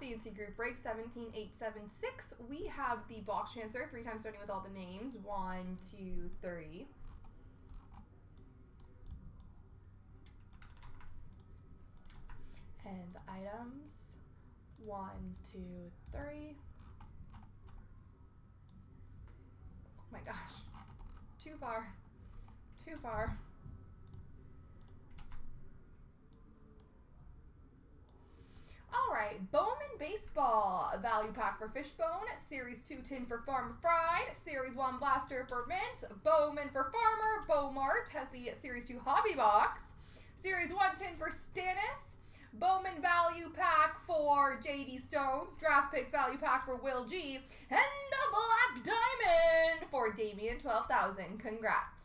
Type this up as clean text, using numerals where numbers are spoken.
CNC group break 17876. We have the box transfer 3 times starting with all the names. 1, 2, 3. And the items. 1, 2, 3. Oh my gosh. Too far. Too far. All right, Bowman Baseball value pack for Fishbone, Series 2 tin for Farmer Fried, Series 1 blaster for Vince, Bowman for Farmer, Beaumart has the Series 2 hobby box, Series 1 tin for Stannis, Bowman value pack for JD Stones, Draft Picks value pack for Will G, and the Black Diamond for Damien 12,000. Congrats.